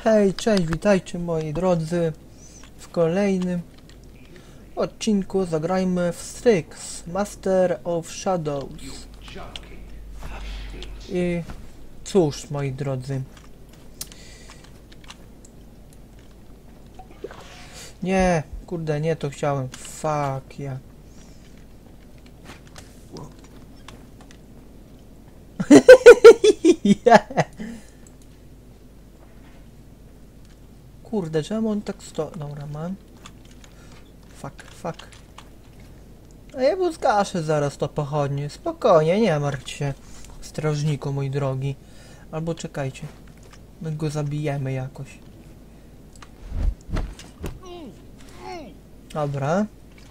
Hej, cześć, witajcie moi drodzy w kolejnym odcinku. Zagrajmy w Styx, Master of Shadows. I cóż, moi drodzy, nie, kurde, nie to chciałem, fuck ja. Yeah. Kurde, czemu on tak Dobra, mam. Fuck. A ja mu zgaszę zaraz to pochodnie. Spokojnie, nie martw się, strażniku mój drogi. Albo czekajcie. My go zabijemy jakoś. Dobra.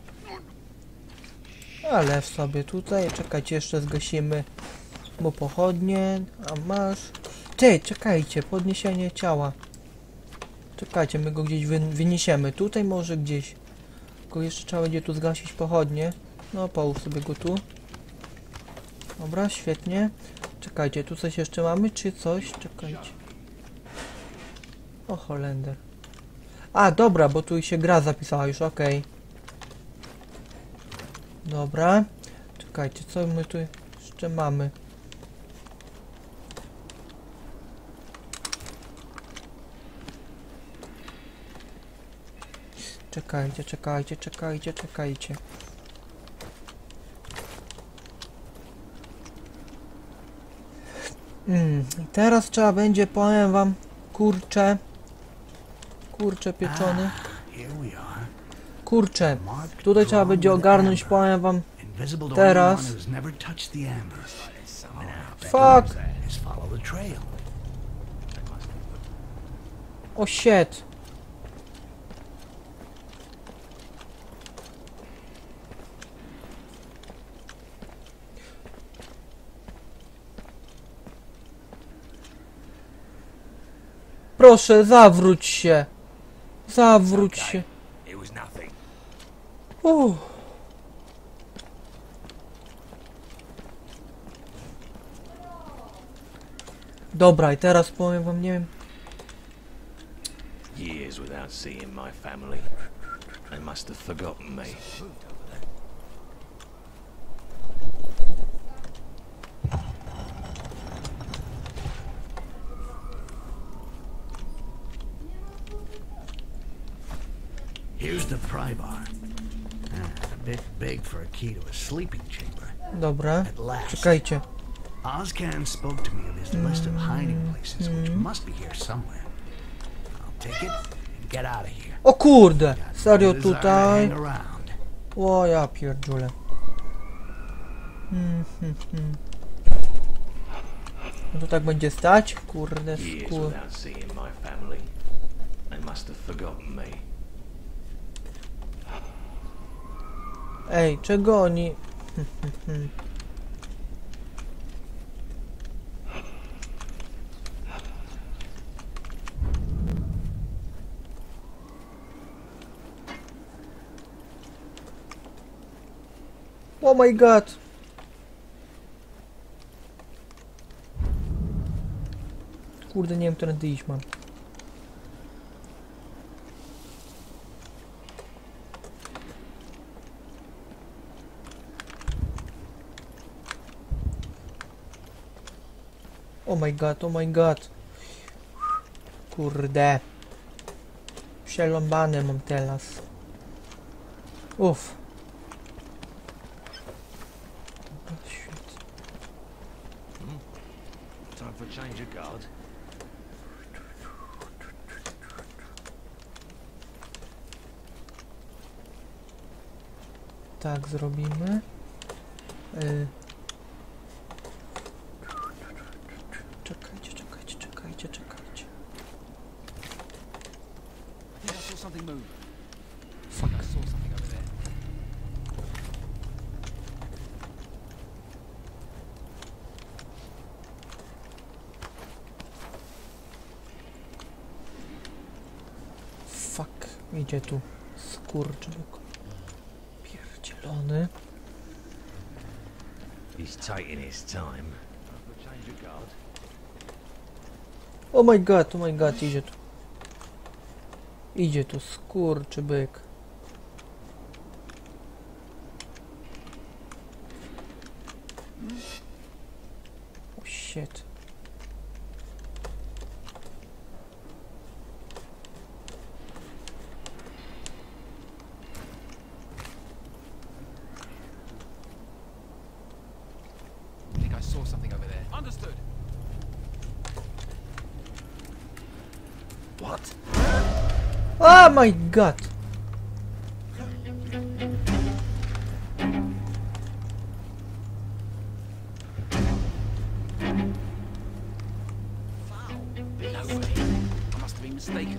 Ale sobie tutaj. Czekajcie, jeszcze zgasimy mu pochodnie. A masz... Ty, czekajcie, podniesienie ciała. Czekajcie, my go gdzieś wyniesiemy. Tutaj może gdzieś. Tylko jeszcze trzeba będzie tu zgasić pochodnie. No, połóż sobie go tu. Dobra, świetnie. Czekajcie, tu coś jeszcze mamy, czy coś? Czekajcie. O, Holender. A, dobra, bo tu się gra zapisała już, okej. Dobra. Czekajcie, co my tu jeszcze mamy? Czekajcie. I teraz trzeba będzie, powiem wam, kurcze pieczony. Kurcze, tutaj trzeba będzie ogarnąć, powiem wam, teraz. Fuck! O shit! Proszę, zawróć się! Zawróć się! Dobra, i teraz powiem wam, nie wiem... Years without seeing my family. They must have forgotten me. Here's the pry bar. A bit big for a key to a sleeping chamber. Dobra, czekajcie. Ozcan spoke to me of his list of hiding places, which must be here somewhere. I'll take it and get out of here. O kurde! Serio No desire to tutaj? hang around. O ja pierdziule. No to tak będzie stać? Kurde, Years without seeing my family. They must have forgotten me. Ej, czego oni... Oh my god! Kurde, nie wiem, którędy iść mam. Oh my god. Kurde. Przeląbane mam teraz. Uff. Świetnie. Time for a change of guard. Tak zrobimy. Czekajcie. I saw something move. Fuck. I saw something over there. Fuck. Idzie tu. Skurczyk. Pierdzielony. He's taking his time. Time for a change of guard. Oh my god, idzie tu. Idzie tu skurczybyk. Oh shit. I think I saw something over there. Understood. What? Oh my god! No way. I must have been mistaken.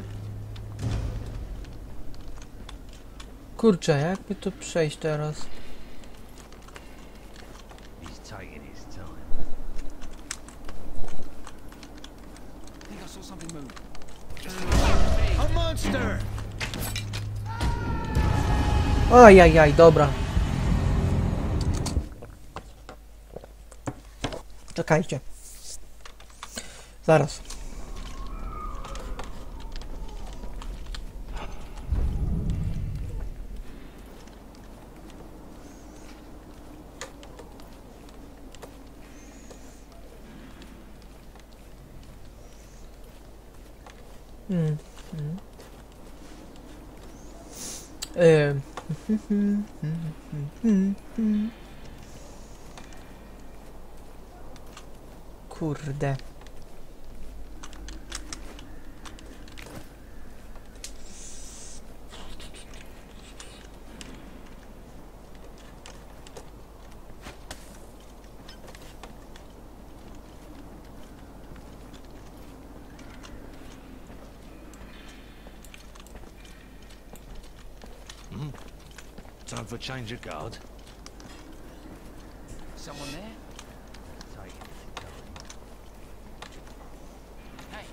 Kurczę, jakby tu przejść teraz? He's taking his time. I think I saw something move. A monster! Ajajaj, dobra. Czekajcie. Zaraz. Kurde. Time for a change of guard. Someone there? Taking his time. Hey.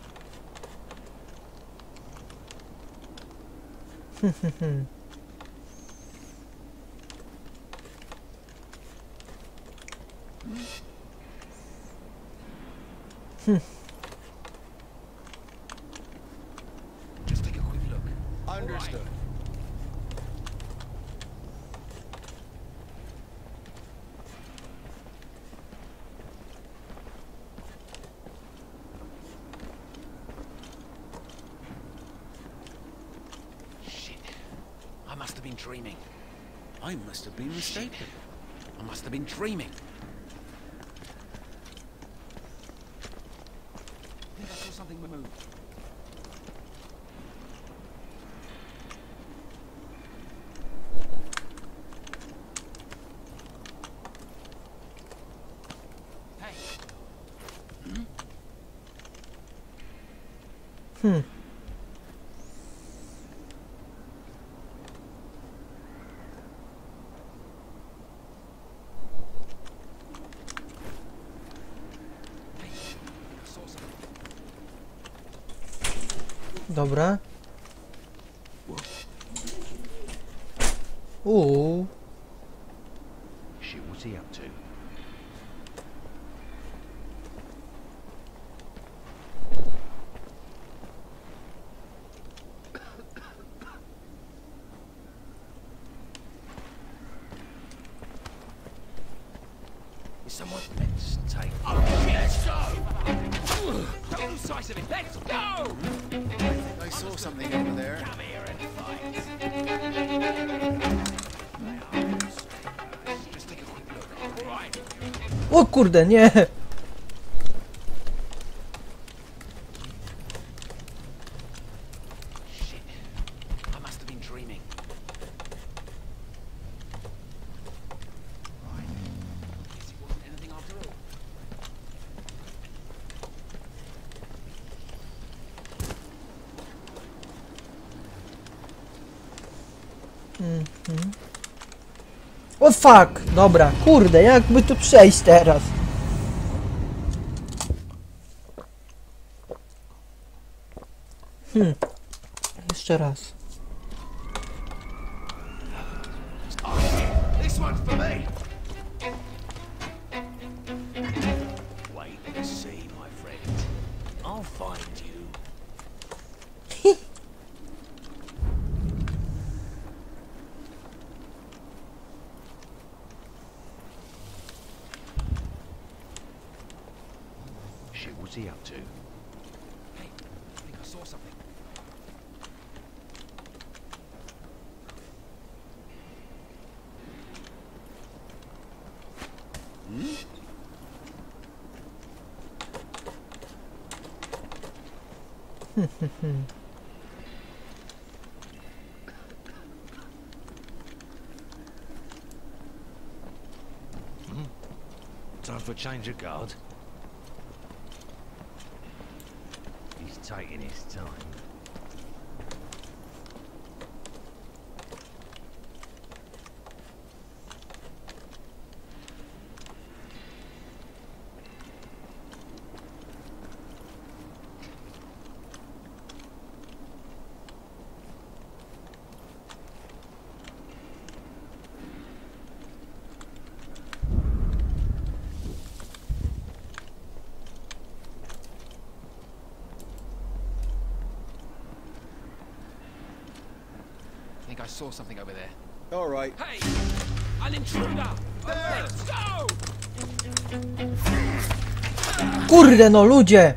Just take a quick look. Understood. Shit. I must have been dreaming. I must have been mistaken. I must have been dreaming. I think I saw something move. Hey. Hey. I saw something. Dobra. Shit, what's he up to? Is someone? Let's take. Let's go! Don't lose sight of it. Let's go! I saw something over there. Come here and fight. Just take a quick look. All right. O kurde, nie! Shit. I must have been dreaming. Right. Guess it wasn't anything after all. O fuck! Dobra, kurde, jakby tu przejść teraz? Jeszcze raz. This one's for me. Wait and see, my friend. I'll find you. shit was he up to? Hey, I think I saw something. Time for a change of guard. He's taking his time. I think I saw something over there. All right. Hey! An intruder! Let's go! Kurde no, ludzie!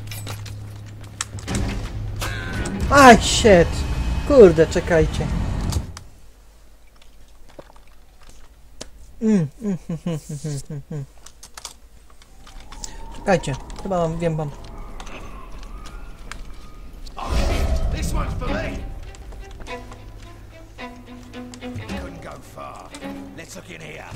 Aj, shit! Kurde, czekajcie. Czekajcie, chyba wiem. This one's for me. It couldn't go far. Let's look in here.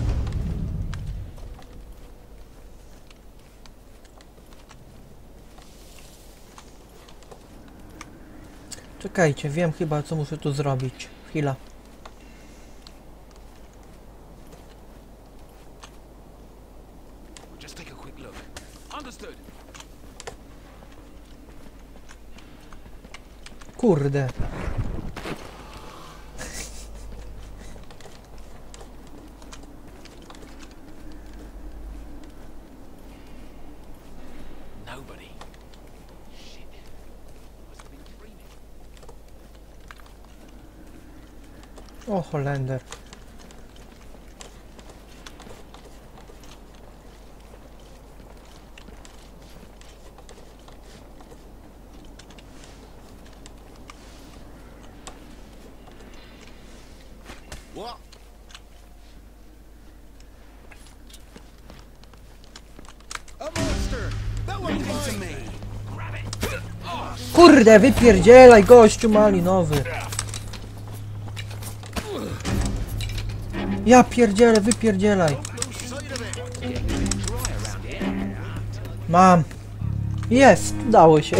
Czekajcie, wiem chyba co muszę tu zrobić. Chwila. We'll just take a quick look. Understood. Kurde. Nobody. Shit. Must have been dreaming. O, Holender. What? A monster! That one came to me! Grab it! Oh, Kurde, wypierdzielaj, gościu malinowy. Ja pierdzielę, wypierdzielaj. Mam. Jest, udało się.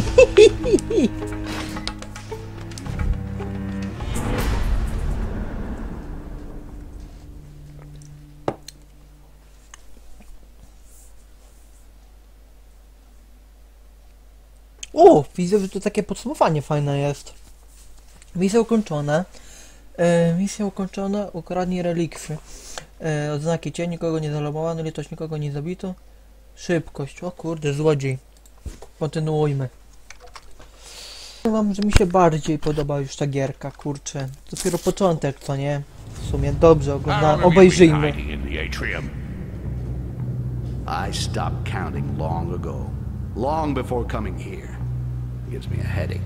O, widzę, że to takie podsumowanie fajne jest. Misja ukończona. Misja ukończona. Ukradnij relikwy. Odznaki cień, nikogo nie zalomowano, litość, nikogo nie zabito. Szybkość. O kurde, złodziej. Kontynuujmy. Powiem wam, że mi się bardziej podoba już ta gierka, kurczę. Dopiero początek, co nie? W sumie dobrze oglądałem. Obejrzyjmy. In the atrium. I stopped counting long ago. Long before coming here. Gives me a headache.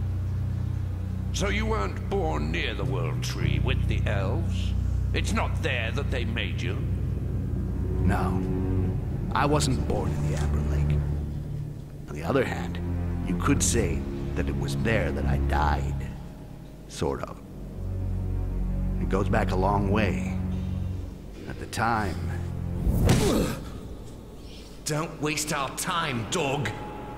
So you weren't born near the World Tree with the elves? It's not there that they made you? No. I wasn't born in the Amber Lake. On the other hand, you could say that it was there that I died. Sort of. It goes back a long way. At the time... Don't waste our time, dog.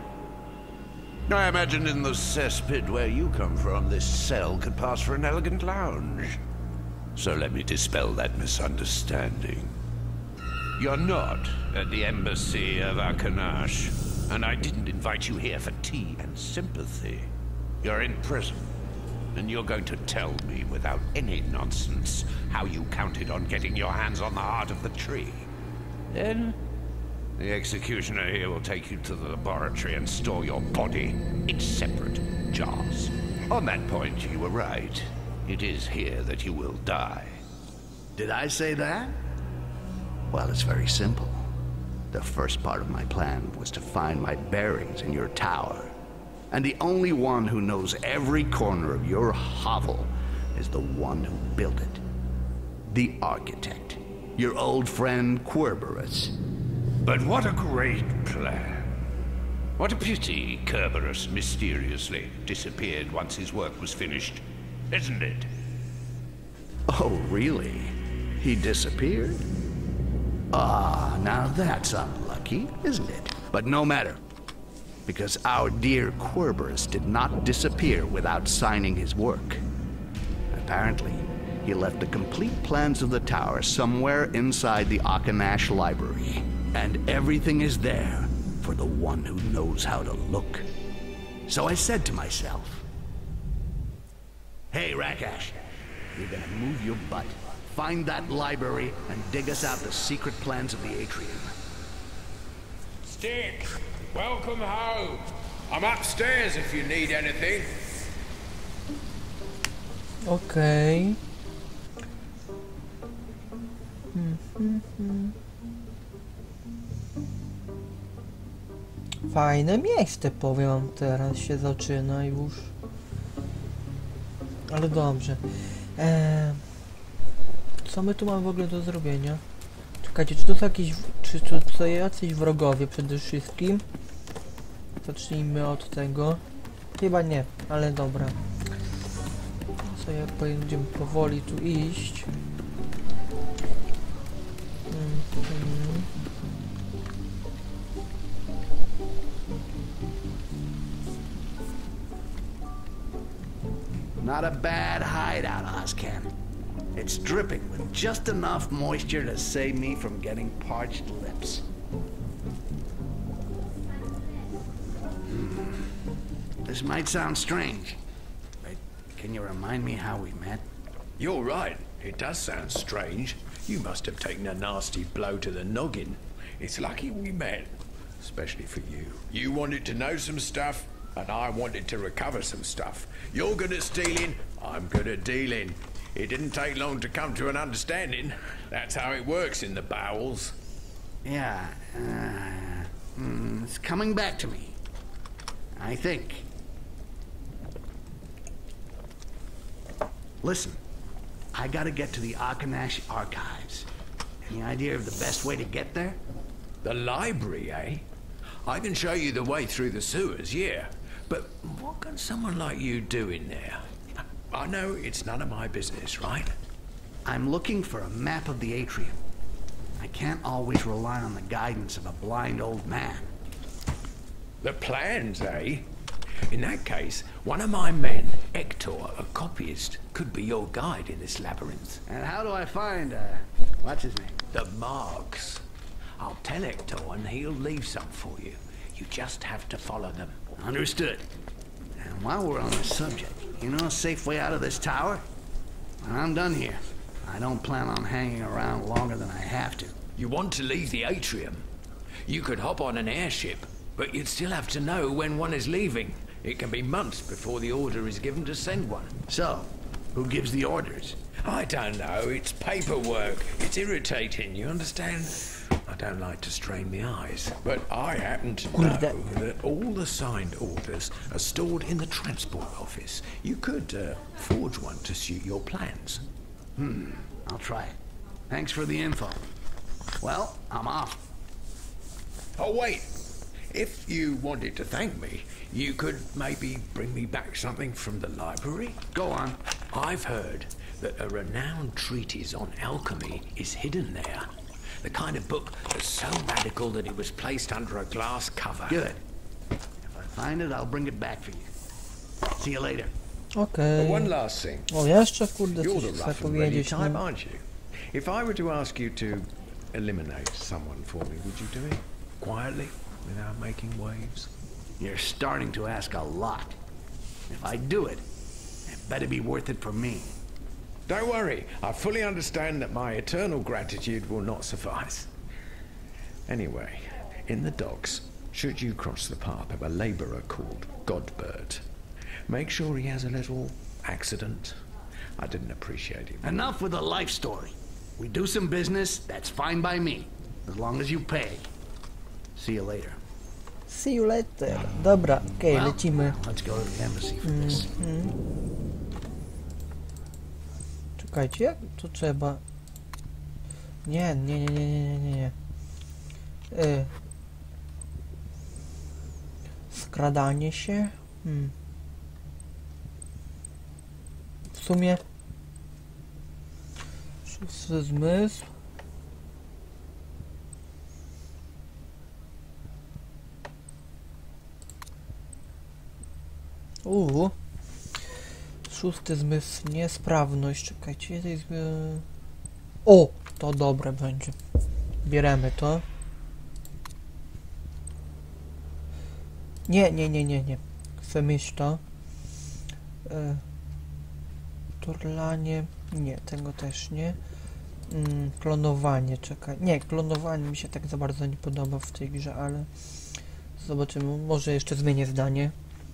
I imagine in the cesspit where you come from, this cell could pass for an elegant lounge. So let me dispel that misunderstanding. You're not at the embassy of Akanash, and I didn't invite you here for tea and sympathy. You're in prison, and you're going to tell me without any nonsense how you counted on getting your hands on the heart of the tree. Then the executioner here will take you to the laboratory and store your body in separate jars. On that point, you were right. It is here that you will die. Did I say that? Well, it's very simple. The first part of my plan was to find my bearings in your tower. And the only one who knows every corner of your hovel is the one who built it. The architect. Your old friend Kerberos. But what a great plan. What a pity Kerberos mysteriously disappeared once his work was finished, isn't it? Oh, really? He disappeared? Ah, now that's unlucky, isn't it? But no matter. Because our dear Kerberos did not disappear without signing his work. Apparently, he left the complete plans of the tower somewhere inside the Akanash library. And everything is there for the one who knows how to look. So I said to myself, hey, Rakash, you're gonna move your butt, find that library, and dig us out the secret plans of the atrium. Stick, welcome home. I'm upstairs if you need anything. Okej. Fajne miejsce, powiem wam, teraz się zaczyna już. Ale dobrze. Co my tu mamy w ogóle do zrobienia? Czekajcie, czy to są jakieś... Czy to są jacyś wrogowie przede wszystkim? Zacznijmy od tego. Chyba nie, ale dobra. Co jak będziemy powoli tu iść. Not a bad hideout, Ozcan. It's dripping with just enough moisture to save me from getting parched lips. This might sound strange, but can you remind me how we met? You're right. It does sound strange. You must have taken a nasty blow to the noggin. It's lucky we met, especially for you. You wanted to know some stuff, and I wanted to recover some stuff. You're good at stealing, I'm good at dealing. It didn't take long to come to an understanding. That's how it works in the bowels. Yeah, it's coming back to me. I think. Listen, I gotta get to the Akanash archives. Any idea of the best way to get there? The library, eh? I can show you the way through the sewers, yeah. But what can someone like you do in there? I know it's none of my business, right? I'm looking for a map of the atrium. I can't always rely on the guidance of a blind old man. The plans, eh? In that case, one of my men, Hector, a copyist, could be your guide in this labyrinth. And how do I find, what's his name? The marks. I'll tell Hector and he'll leave some for you. You just have to follow them. Understood. And while we're on the subject, you know a safe way out of this tower? When I'm done here, I don't plan on hanging around longer than I have to. You want to leave the atrium? You could hop on an airship, but you'd still have to know when one is leaving. It can be months before the order is given to send one. So, who gives the orders? I don't know, it's paperwork. It's irritating, you understand? I don't like to strain my eyes, but I happen to know that all the signed orders are stored in the transport office. You could forge one to suit your plans. I'll try it. Thanks for the info. Well, I'm off. Oh, wait. If you wanted to thank me, you could maybe bring me back something from the library. Go on. I've heard that a renowned treatise on alchemy is hidden there. The kind of book that's so radical that it was placed under a glass cover. Good. If I find it, I'll bring it back for you. See you later. Okej. But one last thing. O, jeszcze kurde You're coś the chcę rough and ready powiedzieć. type, aren't you? If I were to ask you to eliminate someone for me, would you do it? Quietly, without making waves? You're starting to ask a lot. If I do it, it better be worth it for me. Don't worry, I fully understand that my eternal gratitude will not suffice. Anyway, in the docks, should you cross the path of a labourer called Godbert, make sure he has a little accident. I didn't appreciate him. Enough with the life story. We do some business, that's fine by me. As long as you pay. See you later. See you later. Dobra, okej, Well, lecimy. let's go to the embassy for this. Czekajcie, jak to trzeba? Nie. Skradanie się? W sumie... Szósty zmysł. Szósty zmysł, niesprawność. Czekajcie, to jest... O! To dobre będzie. Bieremy to. Nie. Chcę mieć to. Turlanie. Nie, tego też nie. Klonowanie, czekaj. Nie, klonowanie mi się tak za bardzo nie podoba w tej grze, ale... Zobaczymy, może jeszcze zmienię zdanie.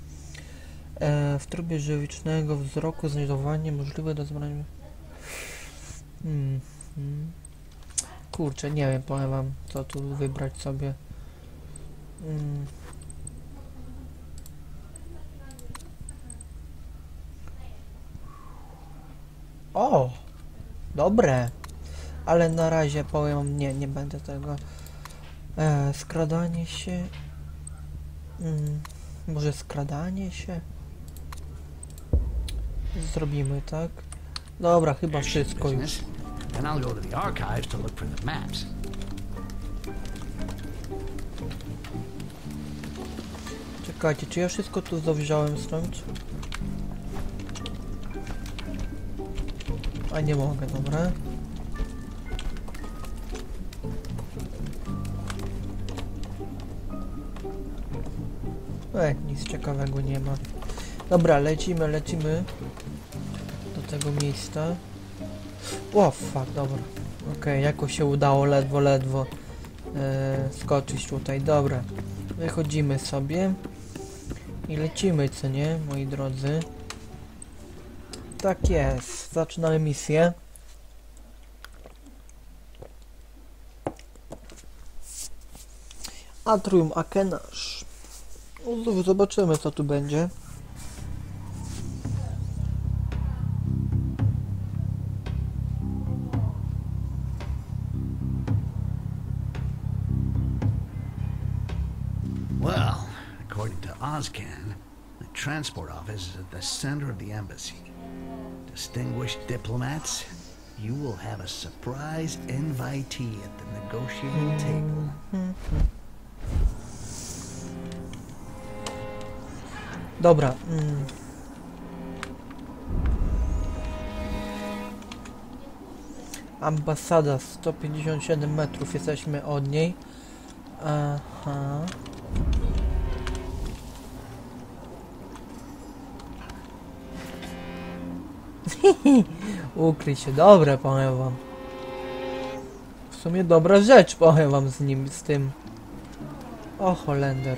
W trybie żywicznego wzroku znajdowanie możliwe do zebrania... Kurczę, nie wiem, powiem wam, co tu wybrać sobie. O! Dobre! Ale na razie powiem, nie będę tego. Skradanie się... może skradanie się? Zrobimy, tak? Dobra, chyba wszystko już. Business. Then I'll go to the archives to look for the maps. Czekajcie, czy ja wszystko tu zawziąłem stąd? A nie mogę, dobra. Nic ciekawego nie ma. Dobra, lecimy do tego miejsca. O, fuck, dobra. Okej, jakoś się udało ledwo skoczyć tutaj. Dobra, wychodzimy sobie i lecimy, co nie, moi drodzy? Tak jest, zaczynamy misję. Atrium Akenash. Zobaczymy, co tu będzie. Well, according to Ozcan, the transport office is at the center of the embassy. Distinguished diplomats, you will have a surprise invitee at the negotiating table. Dobra. Ambasada 157 metrów, jesteśmy od niej. Aha. Ukryj się, dobre, powiem wam. W sumie dobra rzecz, powiem wam z tym. O, Holender.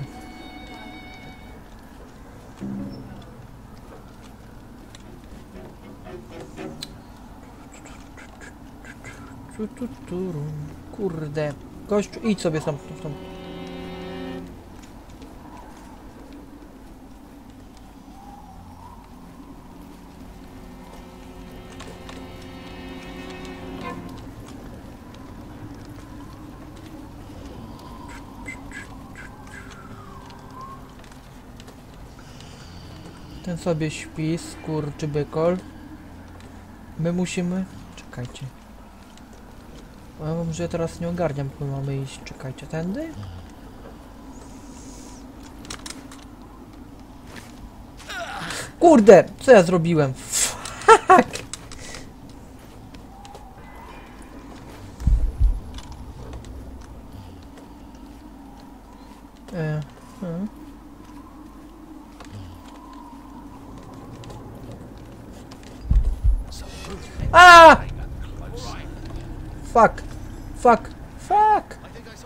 Kurde. Gościu, idź sobie tam. Ten sobie śpi, skurczybykol. My musimy... Czekajcie. Ja mam, że ja teraz nie ogarniam, bo mamy iść. Czekajcie, tędy? Kurde! Co ja zrobiłem? Fuck! A! Fuck! Fuck! Fuck!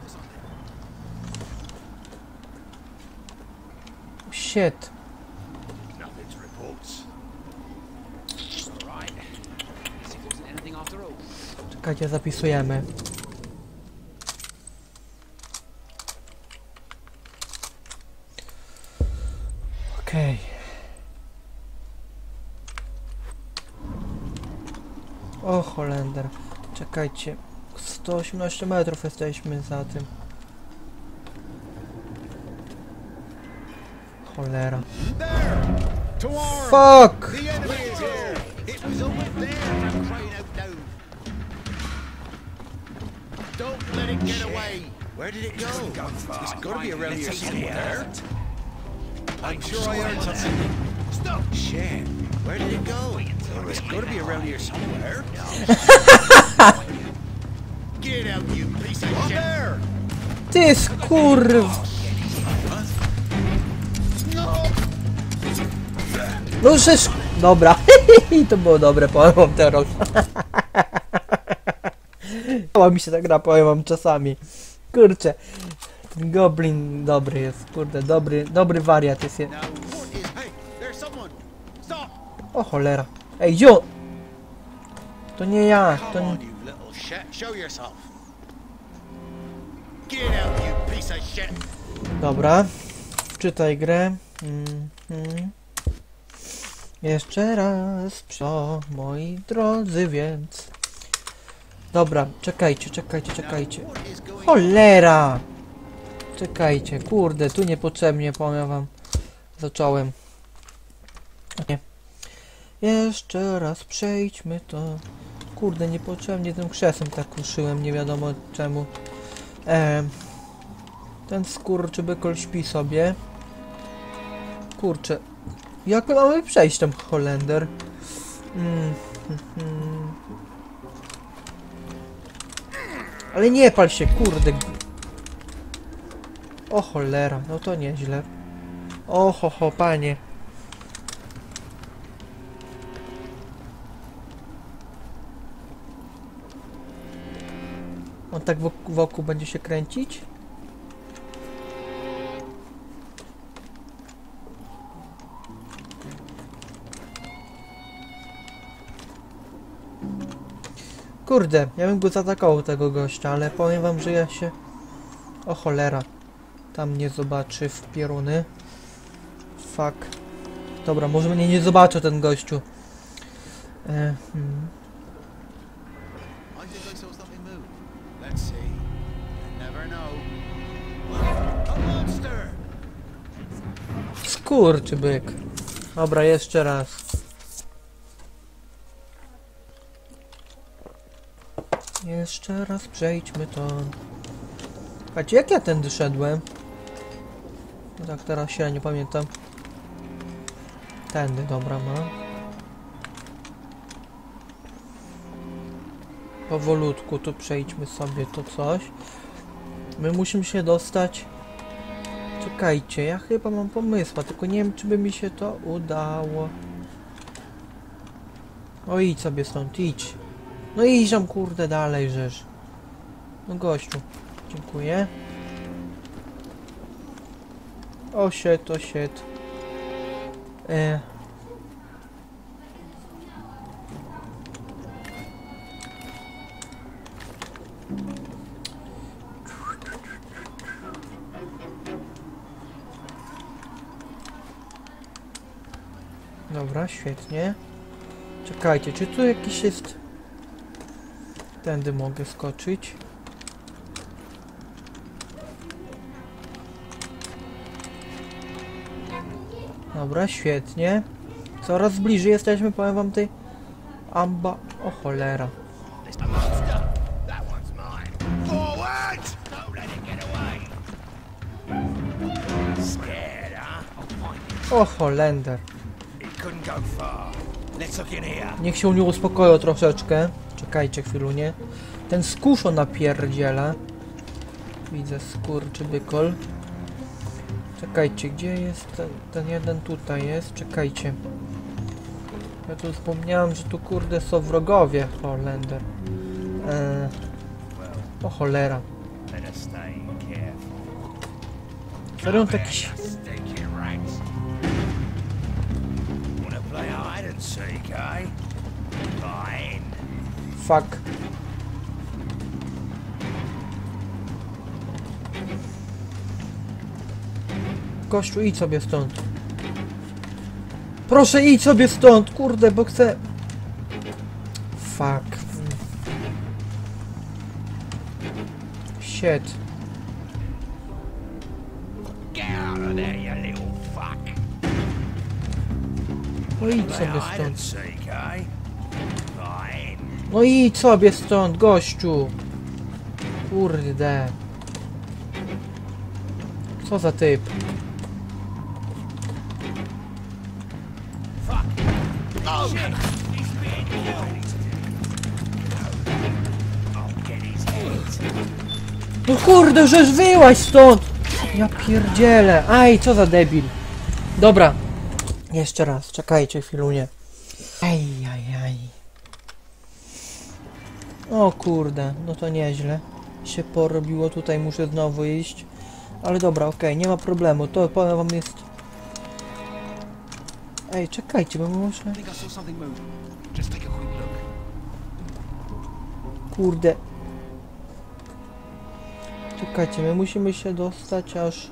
Shit! Nothing's reports. Right. As if it wasn't anything after all. Czekajcie, zapisujemy. Okej. O Holender. Czekajcie. 118 metrów jesteśmy za tym. Cholera. Fuck! Don't let it get away. Where did it go? It's got to be around here somewhere. I'm sure I heard something. Stop! Shit. Where did it go? It's got to be around here somewhere. Get out, you piece of shit! There! Ty skurw! No żeż... Dobra. To było dobre, powiem wam teraz. Podoba mi się ta gra, powiem wam czasami. Kurczę. Ten goblin dobry jest, kurde, dobry wariat jest. O cholera. Ej, zio! To nie ja, to nie... Dobra. Wczytaj grę. Jeszcze raz, moi drodzy, więc... Dobra, czekajcie. Cholera! Czekajcie, kurde, tu niepotrzebnie, powiem wam. Zacząłem. Nie. Jeszcze raz przejdźmy to. Kurde, niepotrzebnie tym krzesłem tak ruszyłem, nie wiadomo czemu. Ten skurczybykol śpi sobie. Kurczę. Jak my mamy przejść tam, Holender? Ale nie pal się, kurde. O cholera, no to nieźle. O ho, panie. On tak wokół będzie się kręcić? Kurde, ja bym go zaatakował, tego gościa, ale powiem wam, że ja się... O cholera. Tam nie zobaczy w pieruny. Fuck. Dobra, może mnie nie zobaczy ten gościu. Skurczybyk. Dobra, jeszcze raz. Jeszcze raz przejdźmy to. Patrzcie, jak ja tędy szedłem? No tak, teraz się nie pamiętam. Tędy, dobra, ma. Powolutku tu przejdźmy sobie to coś. My musimy się dostać. Czekajcie, ja chyba mam pomysł, tylko nie wiem, czy by mi się to udało. O, idź sobie stąd, idź. No idź tam, kurde, dalej, żeż. No gościu, dziękuję. O shit, o shit. Dobra, świetnie. Czekajcie, czy tu jakiś jest... Tędy mogę skoczyć. Dobra, świetnie. Coraz bliżej jesteśmy, powiem wam, tej... Amba... O cholera. O Holender. Niech się u niego uspokoją troszeczkę. Czekajcie chwilunię. Ten skuszo napierdziela. Widzę skurczybykol. Czekajcie, gdzie jest ten jeden? Tutaj jest. Czekajcie. Ja tu zapomniałem, że tu kurde są wrogowie. Holender. O cholera. Serio taki... Fuck. Gościu, idź sobie stąd. Proszę idź sobie stąd, kurde, bo chcę... Fuck. Shit. No idź sobie stąd. No idź sobie stąd, gościu. Kurde. Co za typ? No kurde, żeż wyłaź stąd! Ja pierdzielę. Aj, co za debil. Dobra. Jeszcze raz, czekajcie chwilunię. Aj. O kurde, no to nieźle się porobiło, tutaj muszę znowu iść. Ale dobra, okej, nie ma problemu, to powiem wam jest... Ej, czekajcie, bo muszę... Kurde. Czekajcie, my musimy się dostać aż...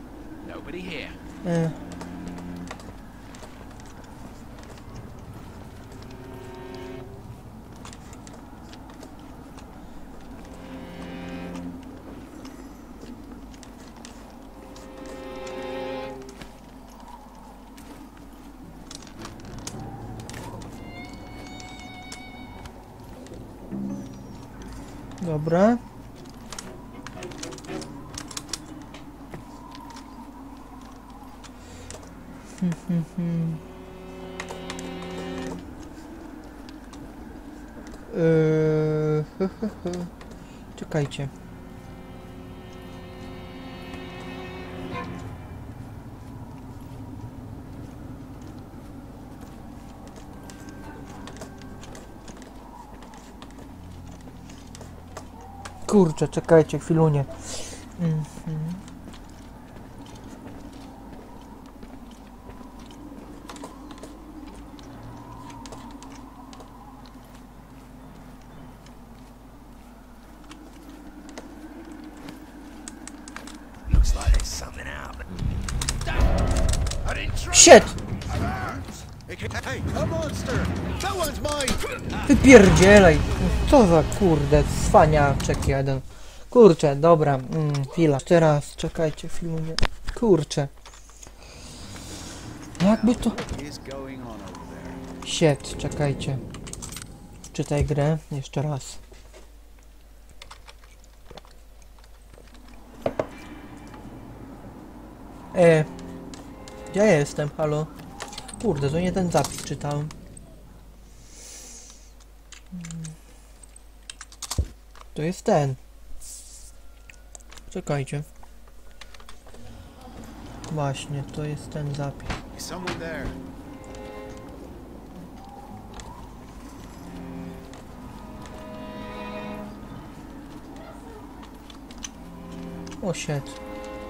Dobra. Czekajcie. Kurczę, czekajcie chwilunię. Shit! Wypierdzielaj! Co za kurde, cwaniaczek jeden. Kurczę, dobra, chwila. Teraz, czekajcie chwilę. Kurczę. Jakby to... Shit, czekajcie. Czytaj grę, jeszcze raz. Gdzie ja jestem? Halo? Kurde, to nie ten zapis czytałem. To jest ten. Czekajcie. Właśnie, to jest ten zapis. O shit.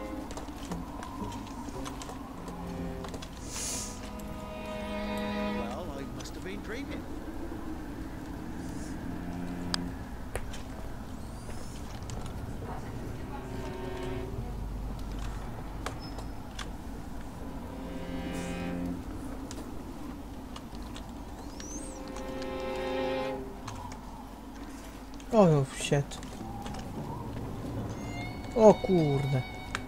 O shit. O kurde.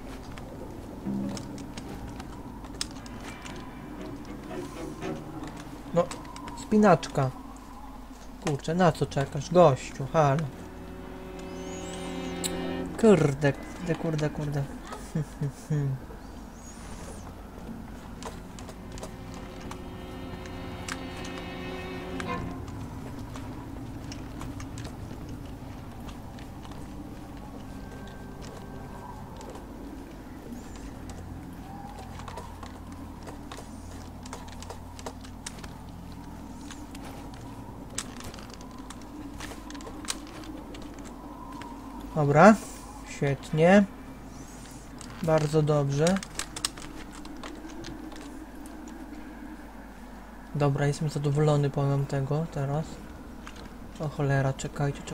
No, spinaczka. Kurczę, na co czekasz, gościu? Halo. Kurde. Dobra, świetnie. Bardzo dobrze. Dobra, jestem zadowolony powiem tego teraz. O cholera, czekajcie.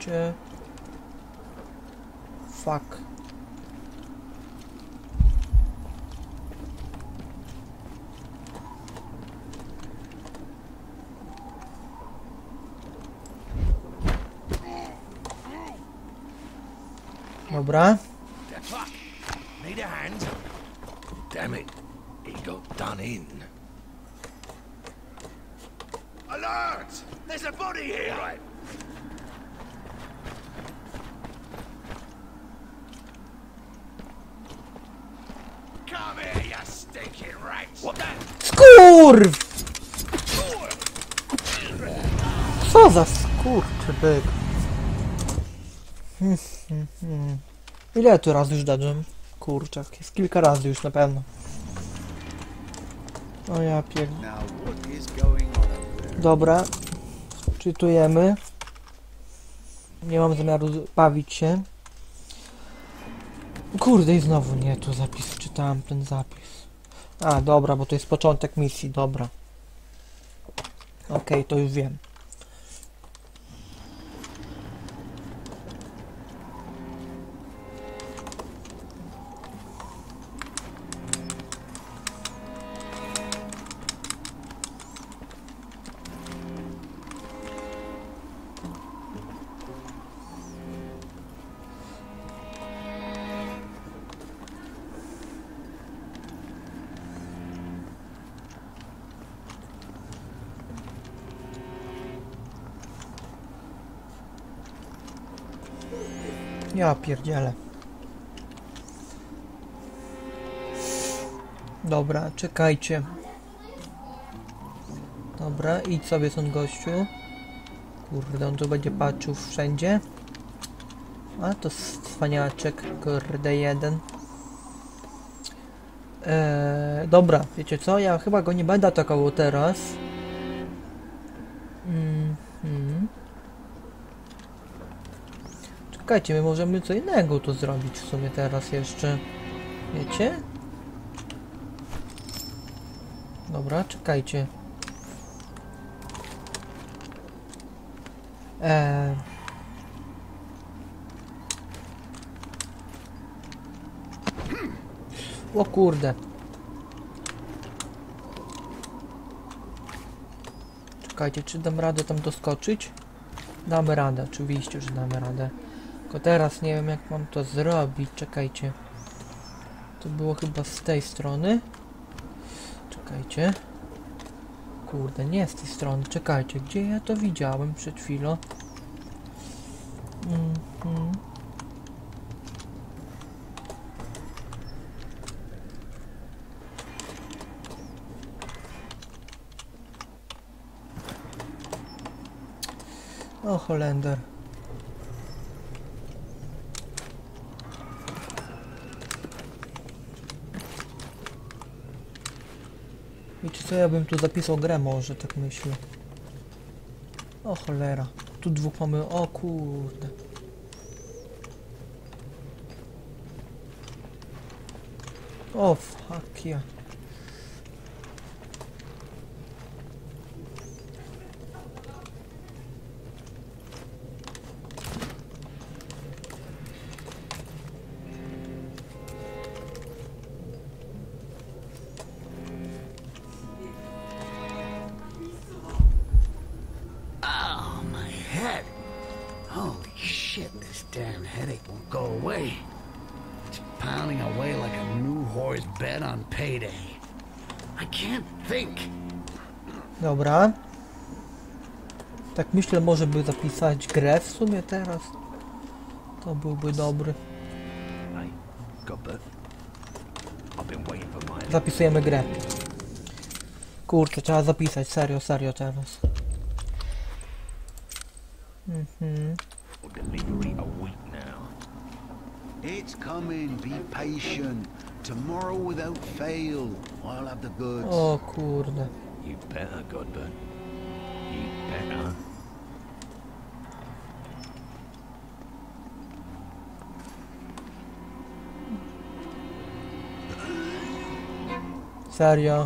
Fuck. Dobra. The fuck? Need a hand? Damn it. He got done in. Alert! There's a body here! Right. Come here, you stinking rat! What that? Skurw! Co za skurczybyk? Ile tu razy już dadłem? Kurczak, jest kilka razy już na pewno. O ja pierdolę. Now what is going on over there? Dobra. Czytujemy. Nie mam zamiaru bawić się. Kurde i znowu nie, tu zapis, czytałem ten zapis. A, dobra, bo to jest początek misji, dobra. Okej, to już wiem. Ja pierdzielę. Dobra, czekajcie. Dobra, idź sobie stąd, gościu. Kurde, on tu będzie patrzył wszędzie. A, to cwaniaczek, kurde, jeden. Dobra, wiecie co? Ja chyba go nie będę atakował teraz. Czekajcie, my możemy co innego tu zrobić w sumie teraz jeszcze. Wiecie? Dobra, czekajcie. O kurde. Czekajcie, czy dam radę tam doskoczyć? Damy radę, oczywiście, że damy radę. Tylko teraz nie wiem, jak mam to zrobić. Czekajcie. To było chyba z tej strony. Czekajcie. Kurde, nie z tej strony. Czekajcie, gdzie ja to widziałem przed chwilą? O, Holender. Wiecie co, ja bym tu zapisał grę może, tak myślę. O cholera. Tu dwóch mamy, o kurde. O fuck ja. Holy shit, this damn headache won't go away. It's pounding away like a new whore's bed on payday. I can't think. Dobra. Tak myślę, może by zapisać grę w sumie teraz. To byłby dobry. Hey, Godbert. I've been waiting for my... Zapisujemy grę. Kurczę, trzeba zapisać, serio teraz. Delivery a week now. It's coming. Be patient. Tomorrow without fail, I'll have the goods. O kurde. You better, Godbert. You better. Serio.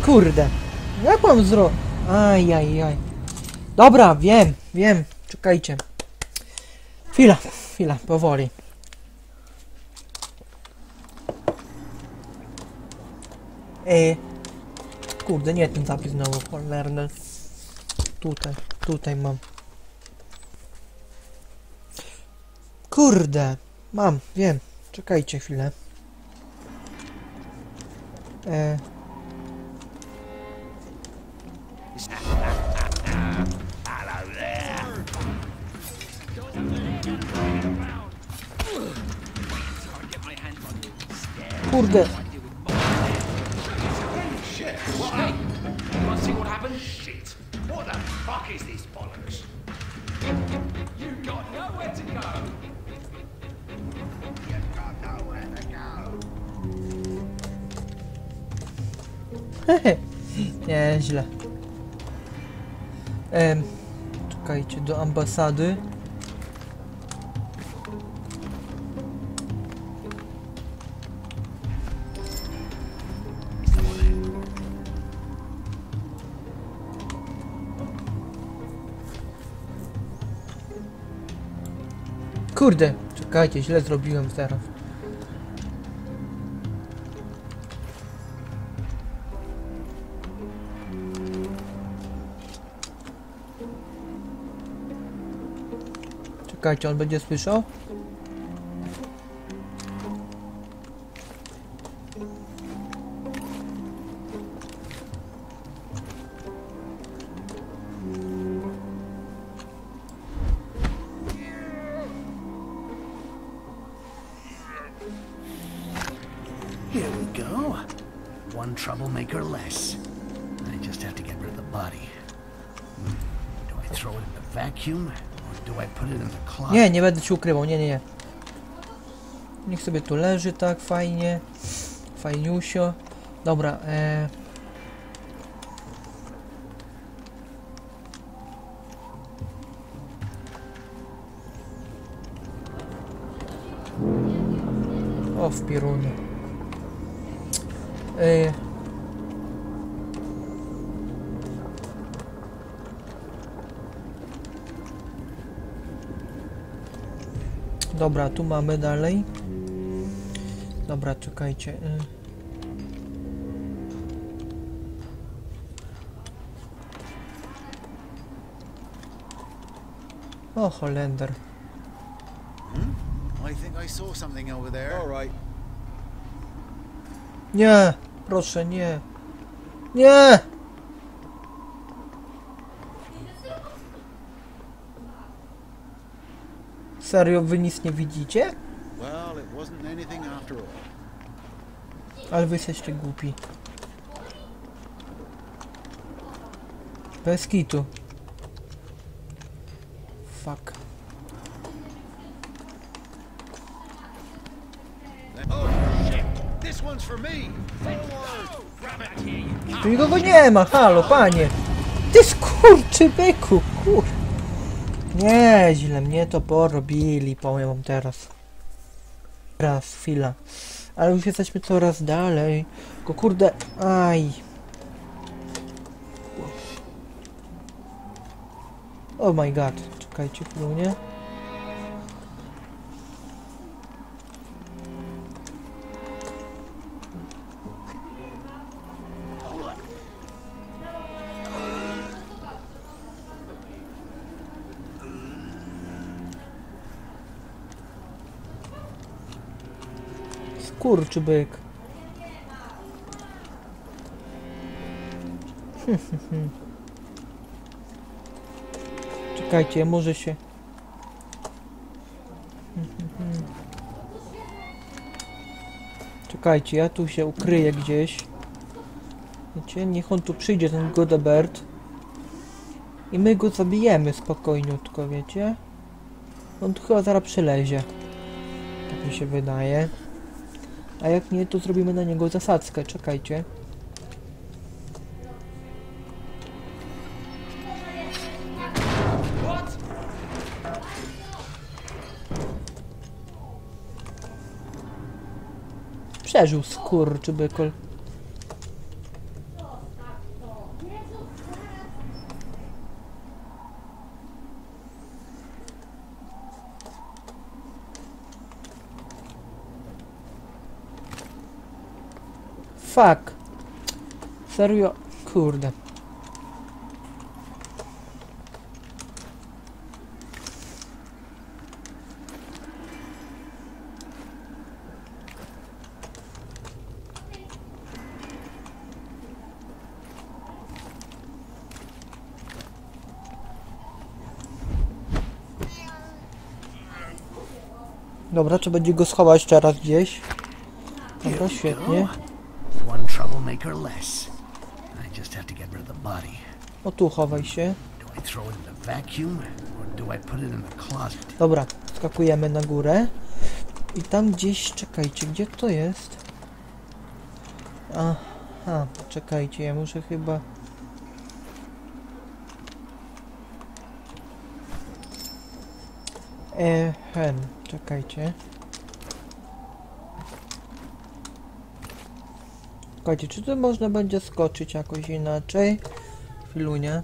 Kurde. Jak mam Ajajaj. Dobra, wiem. Czekajcie. Chwila, powoli. Kurde, nie ten zapis znowu, cholerny. Tutaj mam. Kurde, wiem. Czekajcie chwilę. Kurde. Want to see what happened? Shit. What the fuck is this bollocks? You've got nowhere to go. You've got nowhere to go. Nieźle. Czekajcie, do ambasady. Kurde, czekajcie, źle zrobiłem teraz. Czekajcie, on będzie słyszał? Here we go. One troublemaker less. I just have to get rid of the body. Do I throw it in the vacuum? Or do I put it in the closet? Nie będę ci ukrywał, nie. Niech sobie tu leży tak fajnie. Fajniusio. Dobra, O, w pierunie. Dobra, tu mamy dalej. Dobra, czekajcie. O, Holender. I think I saw something over there. All right. Nie, proszę, nie. Nie! Serio, wy nic nie widzicie? Well, it wasn't anything after all. Ale wy jesteście głupi. Bez kitu. Fuck. Oh shit! This one's for me. Forward! Grab it! Tu nikogo nie ma, halo, panie. Ty skurczybyku, kur... Nieźle, mnie to porobili, powiem wam teraz. Teraz, chwila. Ale już jesteśmy coraz dalej. Tylko kurde, aj. Oh my god, czekajcie chwilę. Skurczybyk. Czekajcie, może się... Czekajcie, ja tu się ukryję gdzieś. Wiecie, niech on tu przyjdzie, ten Godebert. I my go zabijemy spokojniutko, wiecie? On tu chyba zaraz przylezie. Tak mi się wydaje. A jak nie, to zrobimy na niego zasadzkę, czekajcie. Przeżył skurczybykol. Fuck. Serio? Kurde. Dobra, czy będzie go schować teraz gdzieś? Dobra, świetnie. One troublemaker less. I just have to get rid of the body. O tu chowaj się. Do I throw it in the vacuum, or do I put it in the closet? Dobra, skakujemy na górę. I tam gdzieś, czekajcie, gdzie to jest? Aha, czekajcie, ja muszę chyba... czekajcie. Czekajcie, czy tu można będzie skoczyć jakoś inaczej? Chwilunie.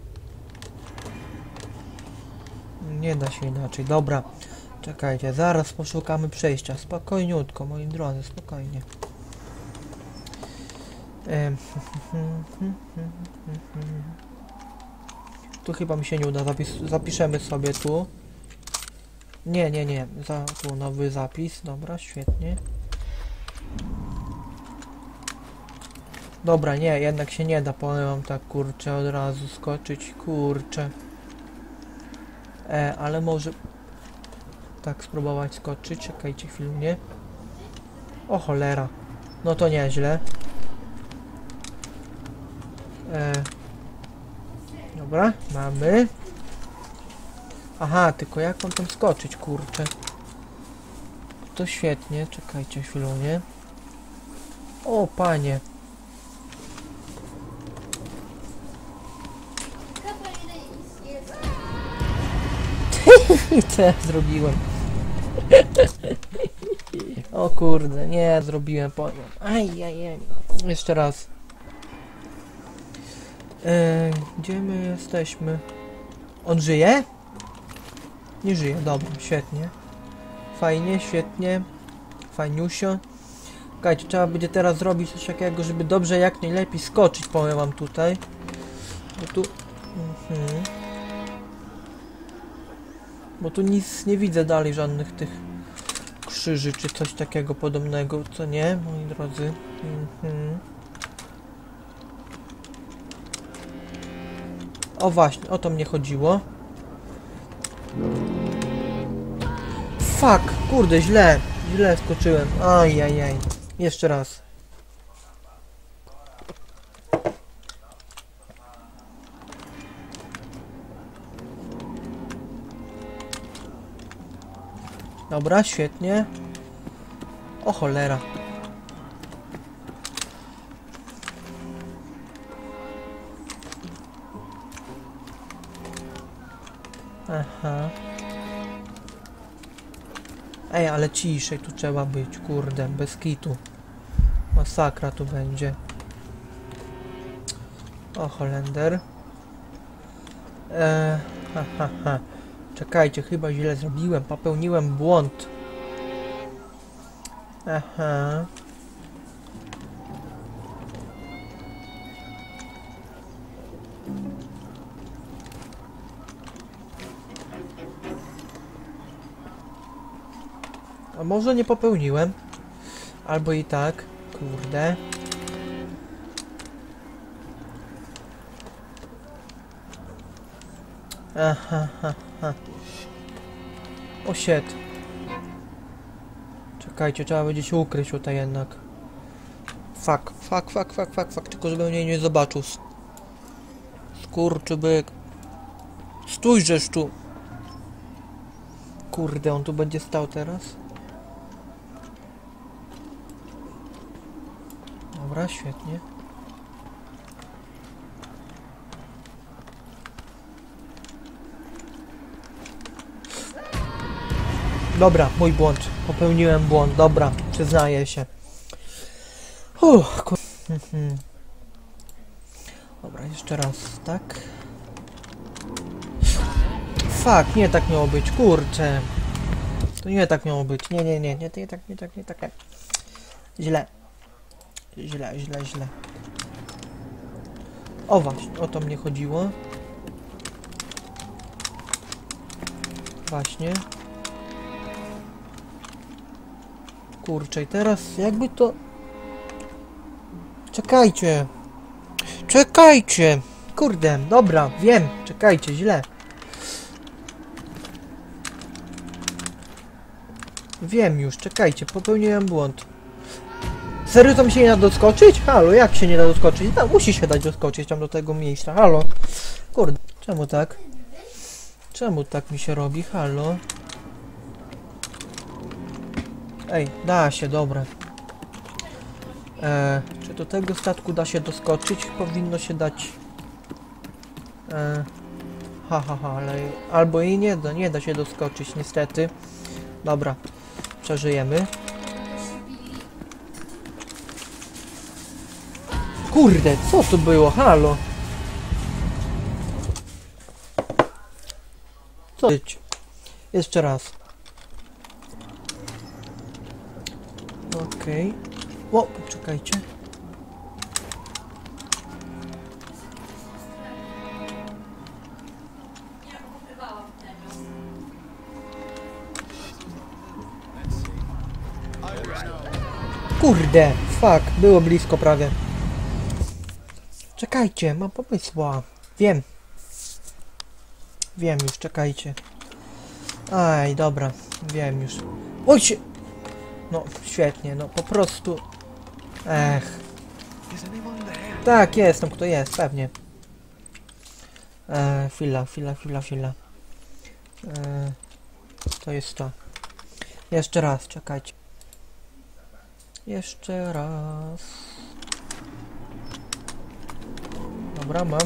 Nie da się inaczej, dobra. Czekajcie, zaraz poszukamy przejścia. Spokojniutko, moi drodzy, spokojnie. Tu chyba mi się nie uda, zapiszemy sobie tu. Nie, tu nowy zapis, dobra, świetnie. Dobra, nie, jednak się nie da, powiem wam tak, kurczę, od razu skoczyć, kurczę. Ale może... Tak, spróbować skoczyć, czekajcie chwilę. O cholera, no to nieźle. Dobra, mamy. Aha, tylko jak mam tam skoczyć, kurczę. To świetnie, czekajcie chwilę. O, panie. Co ja zrobiłem? O kurde, nie zrobiłem, powiem. Ajajaj. Jeszcze raz. Gdzie my jesteśmy? On żyje? Nie żyje, dobra, świetnie. Fajnie, świetnie. Fajniusio. Słuchajcie, trzeba będzie teraz zrobić coś takiego, żeby dobrze jak najlepiej skoczyć, powiem wam tutaj. Bo tu... Bo tu nic nie widzę dalej, żadnych tych krzyży, czy coś takiego podobnego, co nie, moi drodzy. O właśnie, o to mnie chodziło. Fuck, kurde, źle skoczyłem. Ajajaj. Jeszcze raz. Dobra, świetnie. O cholera. Aha. Ej, ale ciszej tu trzeba być, kurde, bez kitu. Masakra tu będzie. O, Holender. Czekajcie, chyba źle zrobiłem, popełniłem błąd. Aha. A może nie popełniłem? Albo i tak, kurde. Aha. O shit. Czekajcie, trzeba będzie się ukryć tutaj jednak. Fuck, tylko żeby mnie nie zobaczył. Skurczybyk. Stójżesz tu. Kurde, on tu będzie stał teraz. Dobra, świetnie. Dobra, mój błąd. Popełniłem błąd. Dobra, przyznaję się. Dobra, jeszcze raz, tak. Fuck, nie tak miało być, kurczę. To nie tak miało być. Nie tak. Źle, źle, źle. O właśnie, o to mnie chodziło. Właśnie. Kurczę, i teraz jakby to... Czekajcie. Czekajcie. Kurde, dobra, wiem. Czekajcie, źle. Wiem już, czekajcie, popełniłem błąd. Serio tam się nie da doskoczyć? Halo, jak się nie da doskoczyć? No, musi się dać doskoczyć tam do tego miejsca, halo. Kurde, czemu tak? Czemu tak mi się robi? Halo? Ej, da się, dobra. Czy do tego statku da się doskoczyć? Powinno się dać... ale... Albo i nie da się doskoczyć, niestety. Dobra, przeżyjemy. Kurde, co to było? Halo? Co? Jeszcze raz. Okej. O, czekajcie. Kurde, fuck, było blisko prawie. Czekajcie, mam pomysła. Wiem. Wiem już, czekajcie. Aj, dobra, wiem już. Oj się! No, świetnie, no po prostu... Ech. Tak, jest, tam kto jest, pewnie. Chwila. To jest to. Jeszcze raz, czekajcie. Jeszcze raz. Dobra, mam.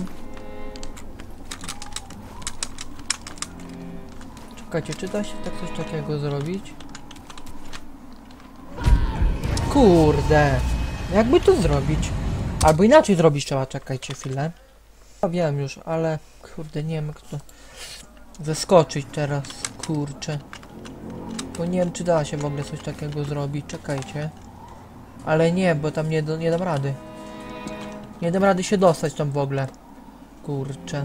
Czekajcie, czy da się tak coś takiego zrobić? Kurde! Jakby to zrobić? Albo inaczej zrobić trzeba, czekajcie chwilę. Ja wiem już, ale kurde, nie wiem jak to zeskoczyć teraz, kurczę. Bo nie wiem czy da się w ogóle coś takiego zrobić, czekajcie. Ale nie, bo tam nie dam rady. Nie dam rady się dostać tam w ogóle. Kurczę.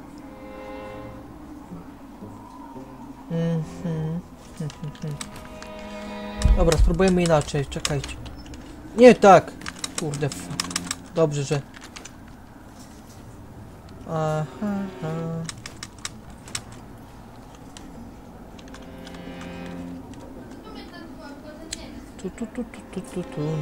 Dobra, spróbujemy inaczej, czekajcie. Nie tak! Kurde, dobrze, że... Aha. Tu.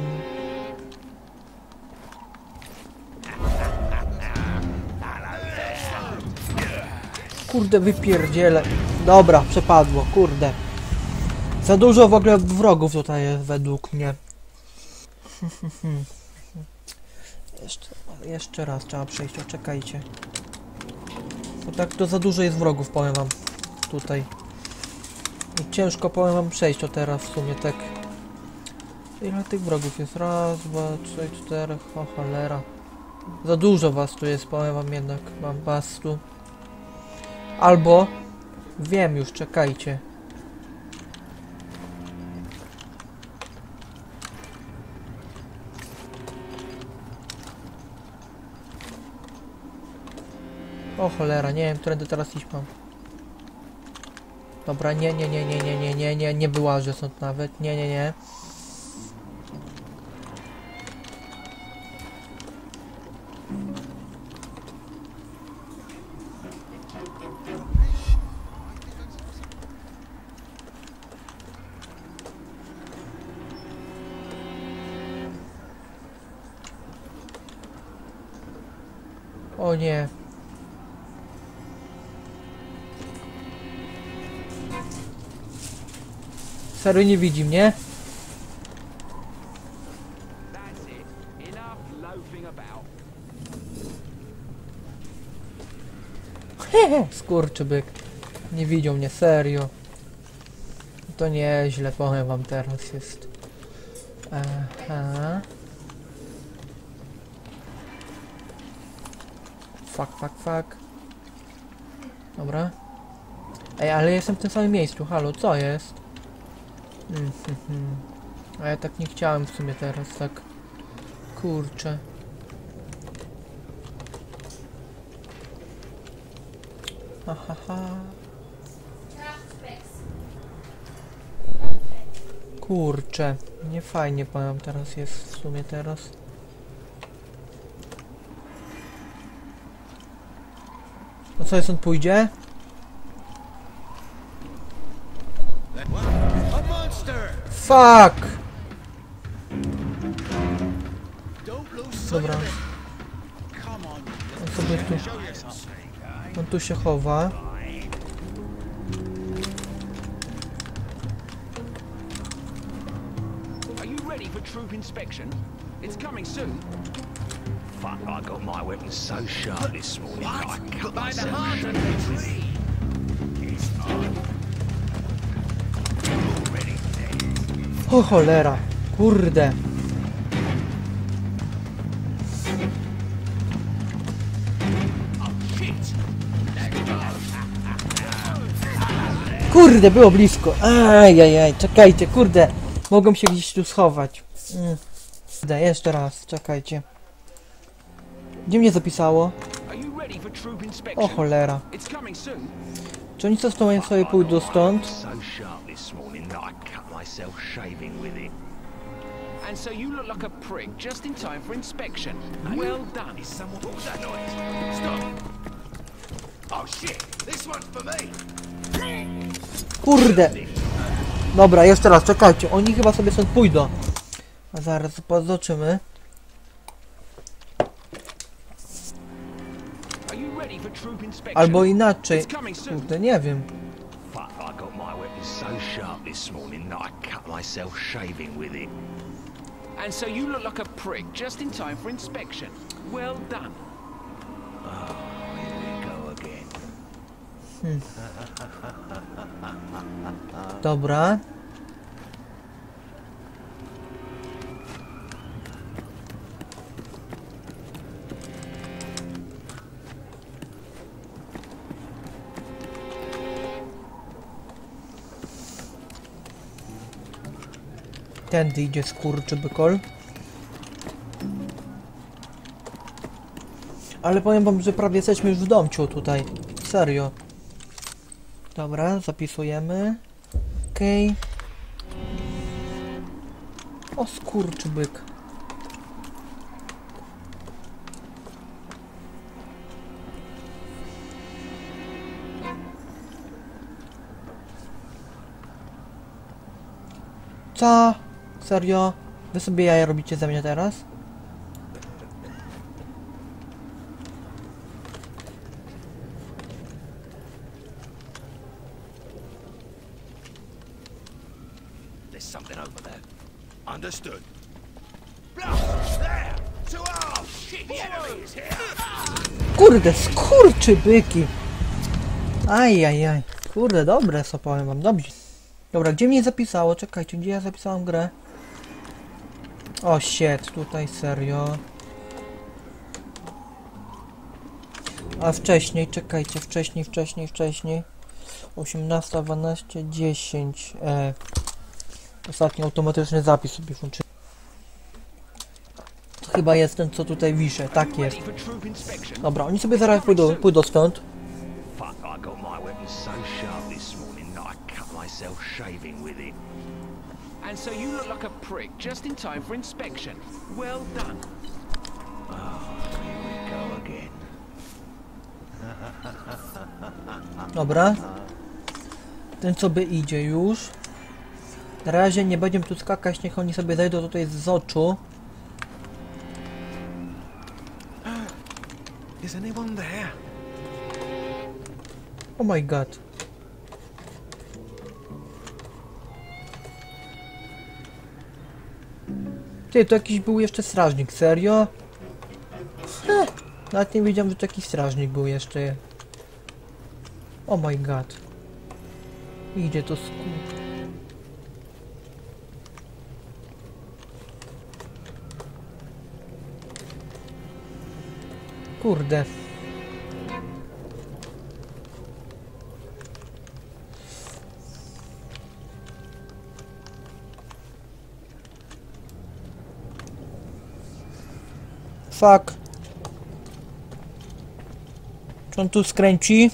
Kurde, wypierdzielę. Dobra, przepadło, kurde. Za dużo w ogóle wrogów tutaj jest według mnie. Jeszcze raz trzeba przejść, czekajcie. Bo tak to za dużo jest wrogów, powiem wam. Tutaj. I ciężko powiem wam przejść o teraz w sumie tak. Ile tych wrogów jest? Raz, dwa, trzy, cztery, o cholera. Za dużo was tu jest, powiem wam jednak. Mam was tu. Albo... Wiem już, czekajcie. O cholera, nie wiem, którędy teraz iść mam. Dobra, nie wyłażę stąd nawet, nie. O nie. Serio nie widzi mnie? Hehe, skurczybyk. Nie widział mnie, serio. To nieźle, powiem wam teraz jest. Aha. Fuck. Dobra. Ej, ale jestem w tym samym miejscu, halo, co jest? A ja tak nie chciałem w sumie teraz, tak. kurczę. Ahaha. Kurczę, nie fajnie powiem teraz jest w sumie teraz. No co jest, on pójdzie? A monster! Fuck! Don't lose sight Dobra, of it. Come on, on sobie tu, show yourself. on tu się chowa. Are you ready for troop inspection? It's coming soon. Fuck, I got my weapons so sharp this morning I cut By the myself heart short. of the tree. O cholera, kurde. Kurde, było blisko. Ajajaj, czekajcie, kurde. Mogą się gdzieś tu schować. Kurde, jeszcze raz, czekajcie. Gdzie mnie zapisało? Are you ready for troop O inspection? cholera. It's coming soon. Czy oni co z tą sobie pójdą stąd? So sharp this morning that I cut myself shaving with it. And so you look like a prick just in time for inspection. Well done. Is someone... What was that noise? Stop. Oh shit, this one's for me. Kurde. Dobra, jeszcze raz, czekajcie. Oni chyba sobie stąd pójdą. A zaraz zobaczymy. Are you ready for troop inspection? Albo inaczej. It's coming soon. Kurde, nie wiem. Fuck, I got my weapons so sharp this morning that I cut myself shaving with it. And so you look like a prick just in time for inspection. Well done. Here we go again. Dobra. Tędy idzie skurczybykol. Ale powiem wam, że prawie jesteśmy już w domciu tutaj. Serio. Dobra, zapisujemy. Okej. O skurczybyk. Co? Serio? Wy sobie jaja robicie ze mnie teraz? There's something over there. Understood. There! To our shit! The enemy is here! Kurde, skurczybyki! Ajajaj. Kurde, dobre, co powiem wam, dobrze. Dobra, gdzie mnie zapisało? Czekajcie, gdzie ja zapisałam grę? O, shit, tutaj serio. A wcześniej, czekajcie, wcześniej. 18, 12, 10. Ostatni automatyczny zapis sobie włączy. To chyba jest ten, co tutaj wiszę, tak jest. Ready for troop inspection? Dobra, oni sobie zaraz pójdą stąd. Fuck, I got my weapons so sharp this morning that I cut myself shaving with it. And so you look like a prick just in time for inspection. Well done. Here we go again. Dobra. Ten sobie idzie już. Na razie nie będziemy tu skakać, niech oni sobie zejdą tutaj z oczu. Is anyone there? Oh my god. Ty, to jakiś był jeszcze strażnik, serio? Nawet nie wiedziałem, że to jakiś strażnik był jeszcze. Oh my god. Idzie to Kurde. Fuck. Czy on tu skręci?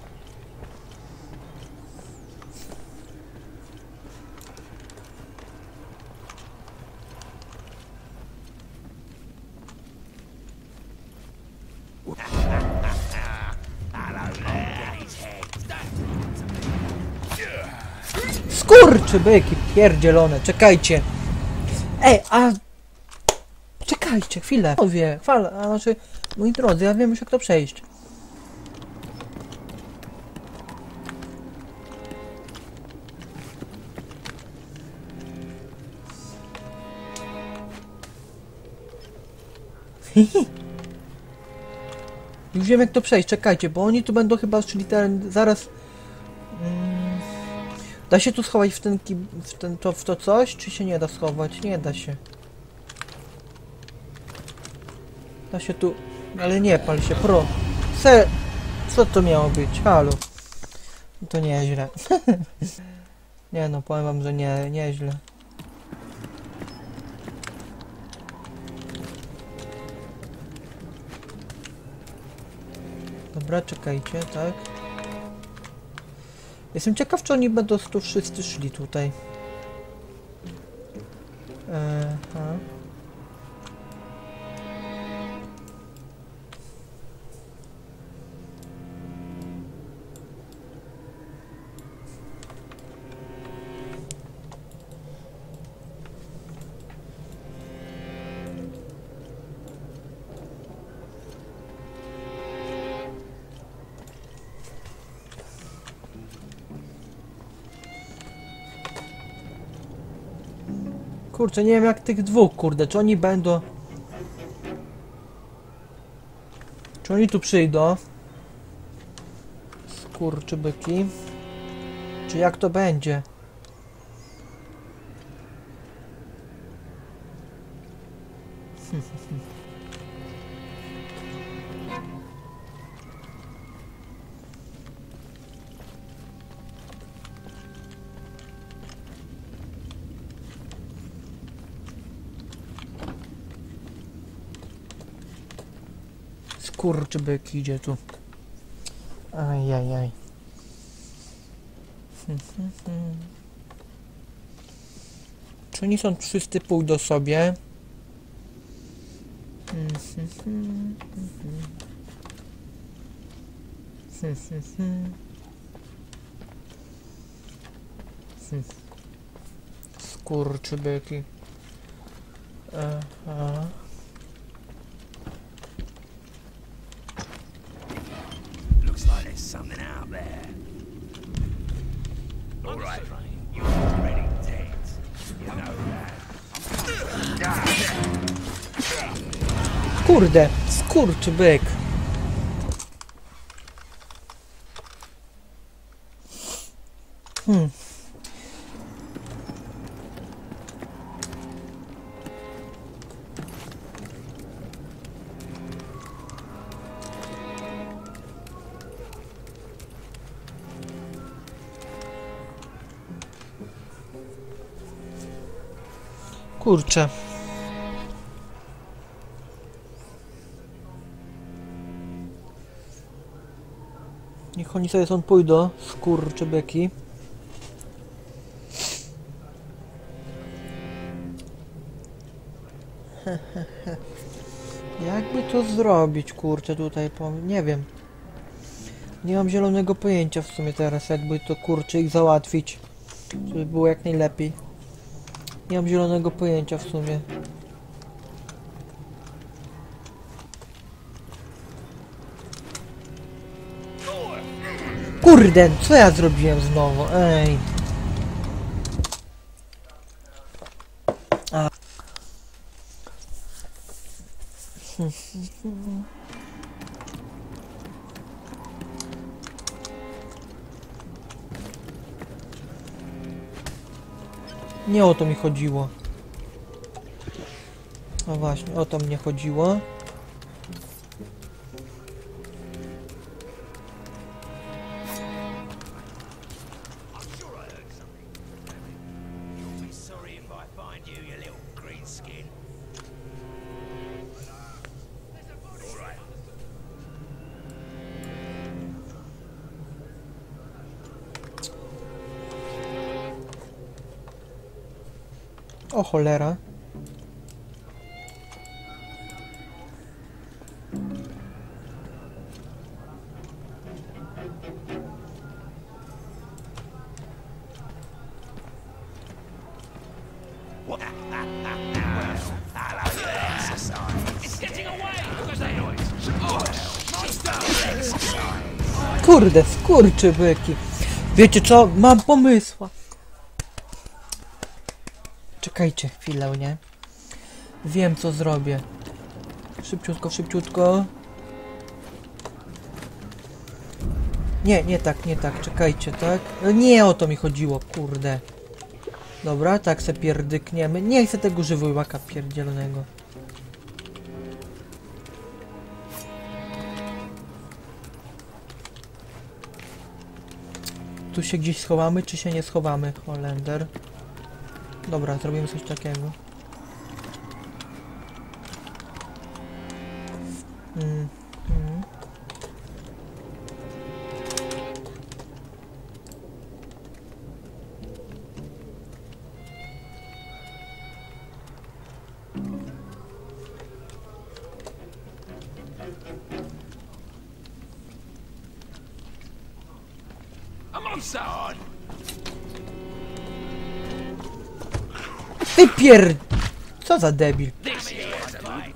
Skurczybyki pierdzielone, czekajcie. Ej, a... Czekajcie, chwilę. Wie, fal, a znaczy... Moi drodzy, ja wiem już jak to przejść. Już wiem jak to przejść, czekajcie, bo oni tu będą chyba, czyli ten, zaraz... Da się tu schować w to coś, czy się nie da schować? Nie da się. Da się tu... Ale nie pal się, pro. Co to miało być? Halo. To nieźle. Nie no, powiem wam, że nieźle. Dobra, czekajcie, tak. Jestem ciekaw, czy oni będą tu wszyscy szli tutaj. Aha. Kurczę, nie wiem jak tych dwóch, kurde, czy oni będą... Czy oni tu przyjdą? Skurczybyki. Czy jak to będzie? Skurczybyk idzie tu. Ajajaj. Czy oni są wszyscy pójdą sobie? Skurczybyki. Aha. Looks like there's something out there. All right, you already dead. You know that. Kurde, skurczybyk. Kurczę. Niech oni sobie stąd pójdą, skurczybyki. Jakby to zrobić, kurczę, tutaj, nie wiem. Nie mam zielonego pojęcia w sumie teraz, jakby to, kurczę, ich załatwić. Żeby było jak najlepiej. Nie mam zielonego pojęcia w sumie. Kurde, co ja zrobiłem znowu? Ej. A. Nie o to mi chodziło. No właśnie, o to mnie chodziło. O cholera. Kurde, skurczybyki. Wiecie co? Mam pomysła. Czekajcie chwilę, nie? Wiem co zrobię. Szybciutko, szybciutko. Nie, nie tak, czekajcie, tak? Nie o to mi chodziło, kurde. Dobra, tak se pierdykniemy. Nie chcę tego żywiołaka pierdzielonego. Tu się gdzieś schowamy, czy się nie schowamy? Holender. Dobra, zrobimy coś takiego. I'm on side. Ty pier... Co za debil. This is fine.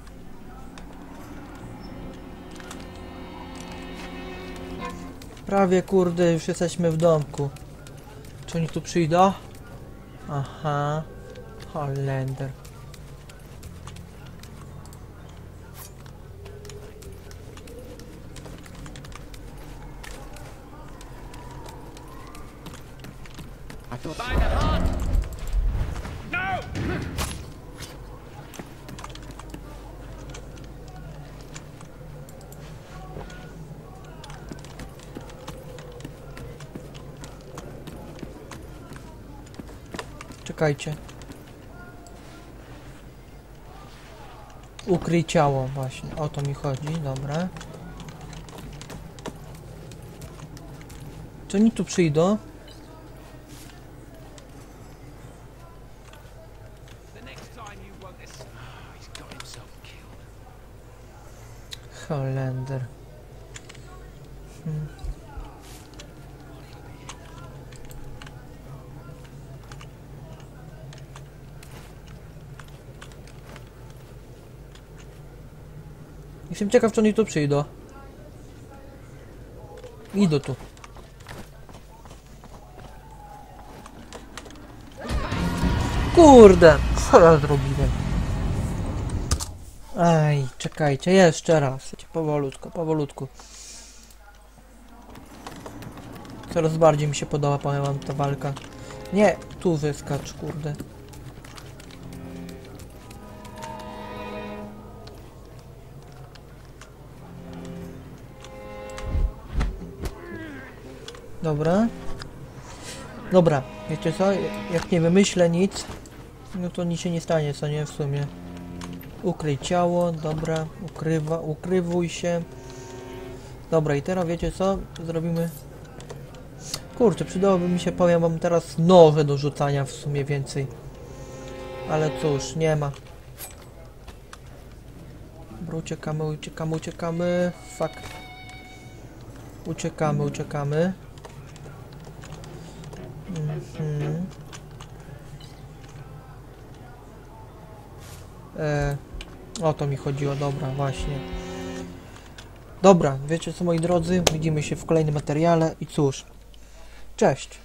Prawie kurde, już jesteśmy w domku. Czy oni tu przyjdą? Aha. Holender. By the heart. No! Czekajcie. Ukryj ciało, właśnie. O to mi chodzi, dobra. Czy oni tu przyjdą? Holender. Jestem ciekaw, czy oni tu przyjdą. Idą tu. Kurde, co ja zrobiłem? Aj, czekajcie, jeszcze raz. Powolutku, powolutku. Coraz bardziej mi się podoba, powiem wam, ta walka. Nie, tu wyskacz, kurde. Dobra. Dobra, wiecie co? Jak nie wymyślę nic, no to nic się nie stanie, co nie, w sumie. Ukryj ciało, dobra, ukrywuj się. Dobra, i teraz wiecie co? Zrobimy... Kurczę, przydałoby mi się, powiem wam, teraz nowe do rzucania w sumie więcej. Ale cóż, nie ma. Dobra, uciekamy, uciekamy, uciekamy. Fuck. Uciekamy, uciekamy. O to mi chodziło, dobra, właśnie. Dobra, wiecie co, moi drodzy, widzimy się w kolejnym materiale i cóż, cześć.